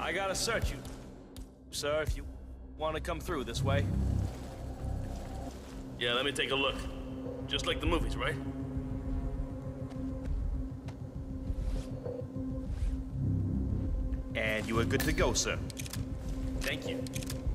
I gotta search you, sir, if you want to come through this way. Yeah, let me take a look. Just like the movies, right? And you are good to go, sir. Thank you.